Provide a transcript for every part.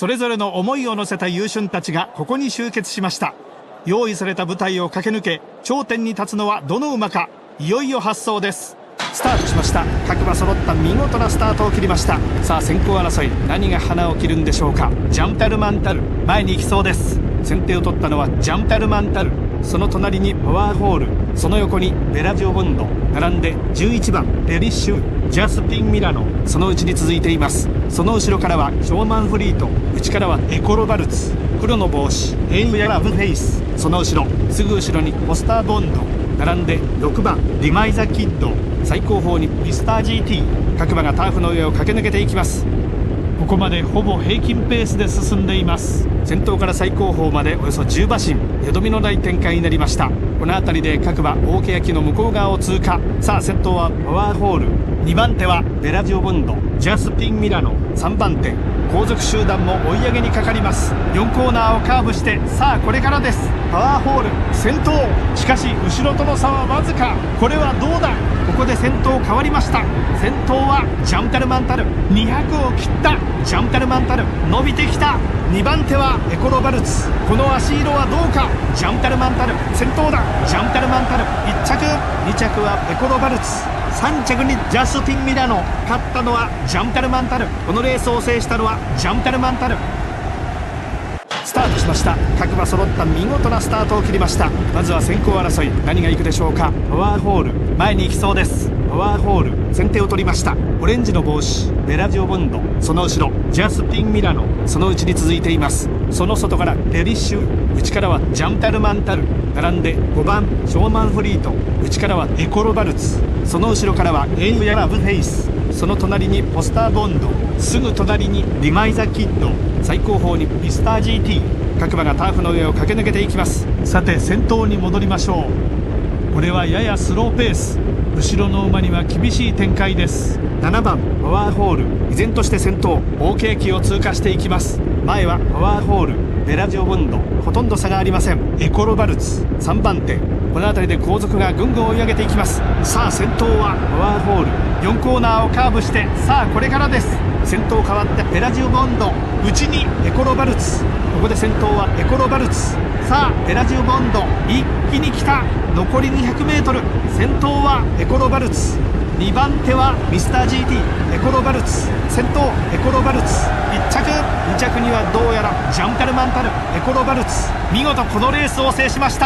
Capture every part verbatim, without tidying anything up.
それぞれの思いを乗せた優俊たちがここに集結しました。用意された舞台を駆け抜け頂点に立つのはどの馬か。いよいよ発走です。スタートしました。各馬揃った見事なスタートを切りました。さあ先行争い、何が花を切るんでしょうか。ジャンタルマンタル前に行きそうです。先手を取ったのはジャンタルマンタル、その隣にパワーホール、その横にベラジオボンド、並んでじゅういちばんレリッシュ、ジャスピンミラノ、そのうちに続いています。その後ろからはショーマンフリート、内からはエコロバルツ、黒の帽子エイムやラブフェイス、その後ろすぐ後ろにポスターボンド、並んでろくばんリマイザキッド、最後方にミスター ジーティー、 各馬がターフの上を駆け抜けていきます。ここまでほぼ平均ペースで進んでいます。先頭から最後方までおよそじゅうばしん、よどみのない展開になりました。この辺りで各馬大欅の向こう側を通過。さあ先頭はパワーホール、にばん手はベラジオボンド、ジャスピンミラノ、さんばん手後続集団も追い上げにかかります。よんコーナーをカーブしてさあこれからです。パワーホール先頭、しかし後ろとの差はわずか。これはどうだ。ここで先頭変わりました。先頭はジャンタルマンタル、にひゃくを切った。ジャンタルマンタル伸びてきた。にばん手はエコロバルツ、この足色はどうか。ジャンタルマンタル先頭だ。ジャンタルマンタルいっちゃく、にちゃくはエコロバルツ、さんちゃくにジャスティンミラノ、勝ったのはジャンタルマンタル。このレースを制したのはジャンタルマンタル。スタートしました。各馬揃った見事なスタートを切りました。まずは先行争い、何が行くでしょうか。パワーホール前に行きそうです。パワーホール先手を取りました。オレンジの帽子ベラジオボンド、その後ろジャスティンミラノ、そのうちに続いています。その外からレリッシュ、内からはジャンタルマンタル、並んでごばんショーマンフリート、内からはエコロバルツ、その後ろからはエイムやラブフェイス、その隣にポスターボンド、すぐ隣にリマイザキッド、最後方にミスター ジーティー、 各馬がターフの上を駆け抜けていきます。さて先頭に戻りましょう。これはややスローペース、後ろの馬には厳しい展開です。ななばんパワーホール依然として先頭、大欅駅を通過していきます。前はパワーホールベラジオボンド、ほとんど差がありません。エコロバルツさんばん手、この辺りで後続がぐんぐん追い上げていきます。さあ先頭はパワーホール、よんコーナーをカーブしてさあこれからです。先頭変わってベラジオボンド、内にエコロバルツ、ここで先頭はエコロバルツ、さあベラジオボンド一気に来た。残り にひゃくメートル、 先頭はエコロバルツ、にばん手はミスター ジーティー、 エコロバルツ先頭、エコロバルツいっちゃく、にちゃくにはどうやらジャンタルマンタル、エコロバルツ見事このレースを制しました。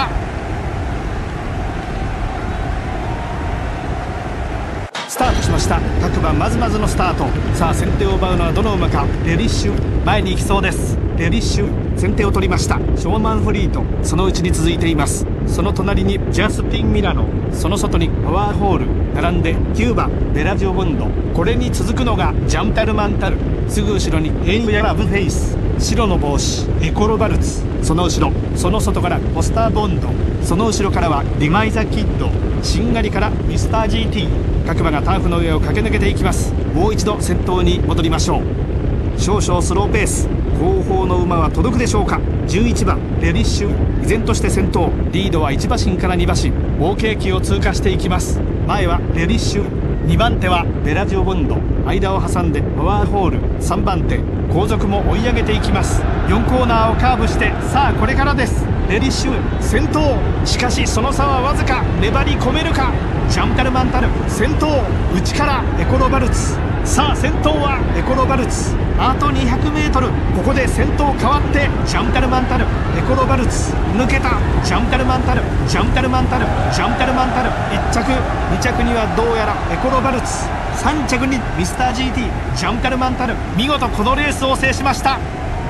スタートしました。各馬まずまずのスタート。さあ先手を奪うのはどの馬か。レリッシュ前に行きそうです。レリッシュ先手を取りました。ショーマンフリートそのうちに続いています。その隣にジャスピンミラノ、その外にパワーホール、並んできゅうばんベラジオボンド、これに続くのがジャンタルマンタル、すぐ後ろにエイムやラブフェイス、白の帽子エコロバルツ、その後ろその外からポスターボンド、その後ろからはリマイザキッド、しんがりからミスター ジーティー、 各馬がターフの上を駆け抜けていきます。もう一度先頭に戻りましょう。少々スローペース、後方の馬は届くでしょうか。じゅういちばんレリッシュ依然として先頭、リードはいちばしんからにばしん、大欅駅を通過していきます。前はレリッシュ、にばん手はベラジオボンド、間を挟んでパワーホールさんばん手、後続も追い上げていきます。よんコーナーをカーブしてさあこれからです。レリッシュ先頭、しかしその差はわずか。粘り込めるか。ジャンタルマンタル先頭、内からエコロバルツ、さあ先頭はエコロバルツ、あと にひゃくメートル、 ここで先頭変わってジャンタルマンタル、エコロバルツ抜けた。ジャンタルマンタルジャンタルマンタルジャンタルマンタルいっちゃく、にちゃくにはどうやらエコロバルツ、さんちゃくにミスター ジーティー、 ジャンタルマンタル見事このレースを制しました。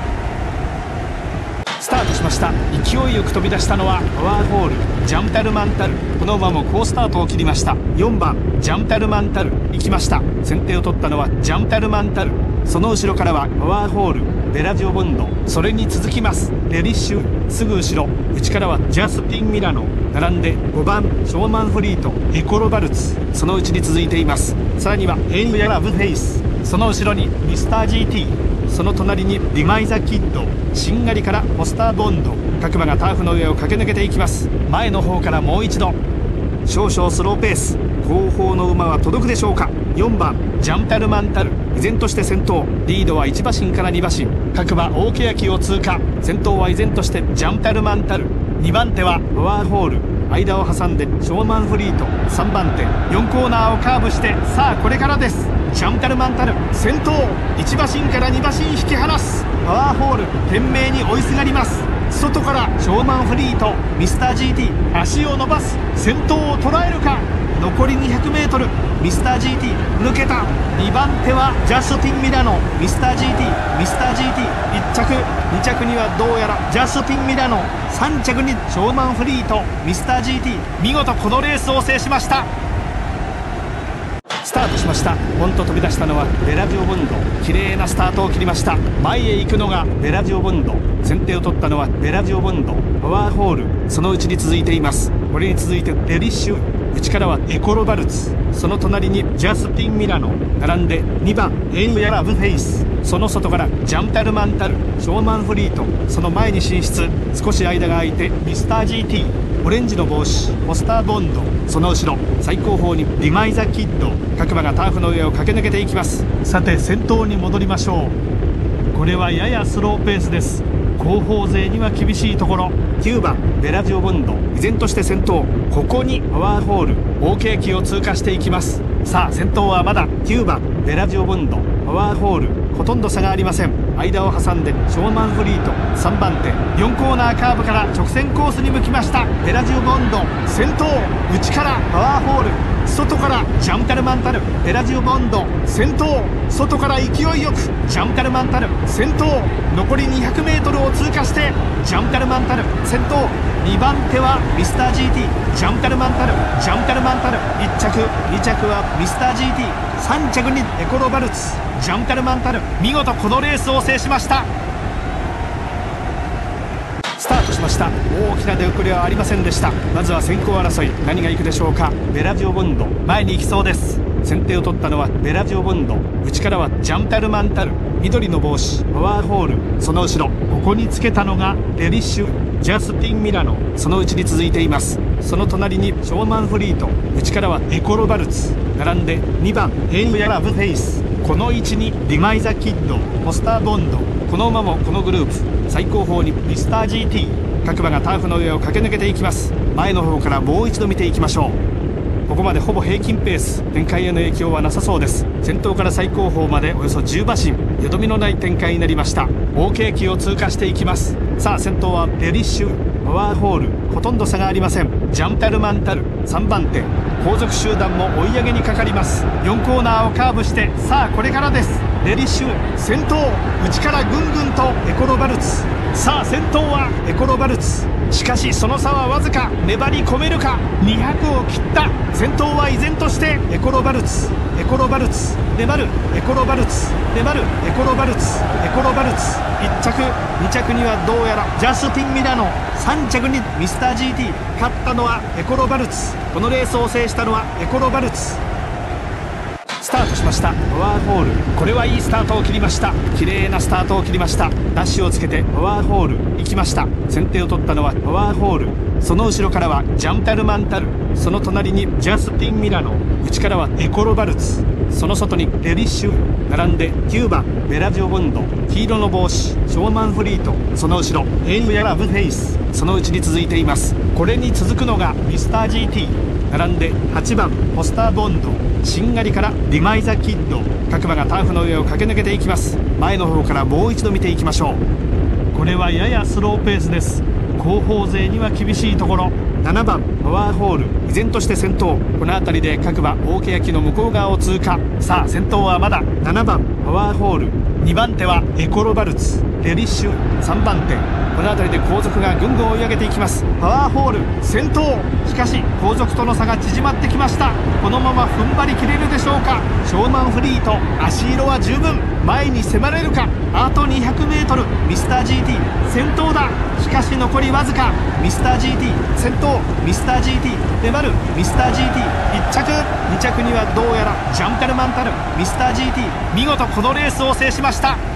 スタートしました。勢いよく飛び出したのはパワーホールジャンタルマンタル、この馬も好スタートを切りました。よんばんジャンタルマンタル行きました。先手を取ったのはジャンタルマンタル、その後ろからはパワーホールベラジオボンド、それに続きますレリッシュ、すぐ後ろ内からはジャスピンミラノ、並んでごばんショーマンフリートエコロバルツ、そのうちに続いています。さらにはエイムやラブフェイス、その後ろにミスター ジーティー、その隣にリマイザキッド、しんがりからポスターボンド、各馬がターフの上を駆け抜けていきます。前の方からもう一度、少々スローペース、後方の馬は届くでしょうか。よんばんジャンタルマンタル依然として先頭。リードはいち馬身からに馬身。各馬大欅を通過。先頭は依然としてジャンタルマンタル。にばん手はパワーホール。間を挟んでショーマンフリート。さんばん手よんコーナーをカーブして、さあこれからです。ジャンタルマンタル先頭。いち馬身からに馬身引き離す。パワーホール懸命に追いすがります。外からショーマンフリート。ミスター ジーティー 足を伸ばす。先頭を捉えるか。残り にひゃくメートル。ミスター ジーティー 抜けた。にばん手はジャスティン・ミラノ。ミスター ジーティー ミスター ジーティー いっ着に着にはどうやらジャスティン・ミラノ。さん着にショーマンフリート。ミスター ジーティー 見事このレースを制しました。スタートしました。ポンと飛び出したのはベラジオボンド。綺麗なスタートを切りました。前へ行くのがベラジオボンド。先手を取ったのはベラジオボンド。パワーホールそのうちに続いています。これに続いてデリッシュ。内からはエコロバルツ。その隣にジャスティン・ミラノ。並んでにばんエンウヤラブフェイス。その外からジャンタルマンタル。ショーマンフリート。その前に進出。少し間が空いてミスター ジーティー。オレンジの帽子ポスターボンド。その後ろ最後方にディマイザ・キッド。各馬がターフの上を駆け抜けていきます。さて先頭に戻りましょう。これはややスローペースです。後方勢には厳しいところ。きゅうばんベラジオボンド依然として先頭。ここにパワーホール大欅を通過していきます。さあ先頭はまだきゅうばんベラジオボンド。パワーホールほとんど差がありません。間を挟んでショーマンフリート。さんばん手よんコーナーカーブから直線コースに向きました。ベラジオボンド先頭。内からパワーホール。外からジャンタルマンタル。ベラジオボンド先頭。外から勢いよくジャンタルマンタル先頭。残り にひゃくメートル を通過してジャンタルマンタル先頭。にばん手はミスター ジーティー。ジャンタルマンタルジャンタルマンタルいっ着に着はミスター ジーティー。さん着にエコロバルツ。ジャンタルマンタル見事このレースを制しました。スタートしました。大きな出遅れはありませんでした。まずは先行争い何がいくでしょうか。ベラジオボンド前に行きそうです。先手を取ったのはベラジオボンド。内からはジャンタルマンタル。緑の帽子パワーホール。その後ろここにつけたのがデリッシュジャスティン・ミラノ。そのうちに続いています。その隣にショーマンフリート。内からはエコロバルツ。並んでにばんエンウヤラブフェイス。この位置にディマイザ・キッドポスターボンド。この馬もこのグループ最後方にミスター ジーティー。各馬がターフの上を駆け抜けていきます。前の方からもう一度見ていきましょう。ここまでほぼ平均ペース。展開への影響はなさそうです。先頭から最後方までおよそじゅう馬身。よどみのない展開になりました。大欅を通過していきます。さあ先頭はデリッシュパワーホールほとんど差がありません。ジャンタルマンタルさんばん手後続集団も追い上げにかかります。よんコーナーをカーブしてさあこれからです。デリッシュ先頭。内からぐんぐんとエコロバルツ。さあ先頭はエコロバルツ。しかしその差はわずか。粘り込めるか。にひゃくを切った。先頭は依然としてエコロバルツ。エコロバルツ粘る。エコロバルツ粘る。エコロバルツエコロバルツいっ着に着にはどうやらジャスティン・ミラノ。さん着にミスター ジーティー。勝ったのはエコロバルツ。このレースを制したのはエコロバルツ。スタートしました。パワーホールこれはいいスタートを切りました。綺麗なスタートを切りました。ダッシュをつけてパワーホール行きました。先手を取ったのはパワーホール。その後ろからはジャンタルマンタル。その隣にジャスティン・ミラノ。内からはエコロバルツ。その外にデリッシュ並んできゅうばんベラジオボンド。黄色の帽子ショーマンフリート。その後ろエンウヤラブフェイス。そのうちに続いています。これに続くのがミスター ジーティー。並んではちばんポスターボンド。しんがりからディマイザ・キッド。各馬がターフの上を駆け抜けていきます。前の方からもう一度見ていきましょう。これはややスローペースです。後方勢には厳しいところ。ななばんパワーホール依然として先頭。この辺りで各馬大欅の向こう側を通過。さあ先頭はまだななばんパワーホール。にばん手はエコロバルツ。デリッシュさんばん手。この辺りで後続がぐんぐん追い上げていきます。パワーホール先頭。しかし後続との差が縮まってきました。このまま踏ん張りきれるでしょうか。ショーマンフリート足色は十分。前に迫れるか。あと にひゃくメートル。ミスター ジーティー 先頭だ。しかし残りわずか。ミスター ジーティー 先頭。ミスター ジーティー 粘る。ミスター ジーティー いっ着に着にはどうやらジャンタルマンタル。ミスター ジーティー 見事このレースを制しました。